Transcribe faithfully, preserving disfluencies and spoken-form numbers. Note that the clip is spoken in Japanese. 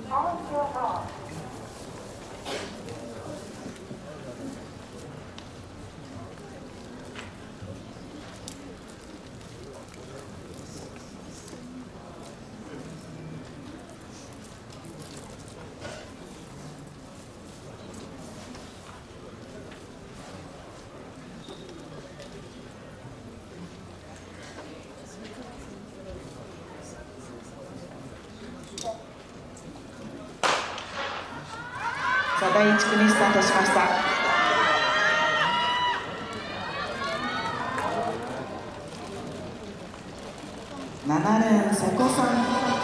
さあだいいち組スタートしました。ななレーン瀬古さん。